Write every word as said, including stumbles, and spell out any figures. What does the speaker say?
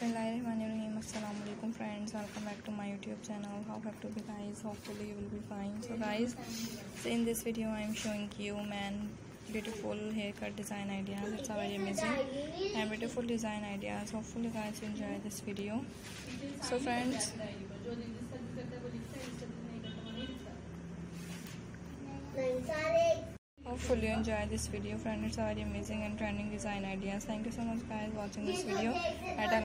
Bismillahirrahmanirrahim. Assalamualaikum friends, welcome back to my YouTube channel. How have to be guys? Hopefully you will be fine. So guys, so in this video I am showing you man beautiful haircut design ideas. It's a very amazing and beautiful design ideas. Hopefully guys you enjoy this video. So friends, hopefully you enjoy this video friends. It's a very amazing and trending design ideas. Thank you so much guys watching this video.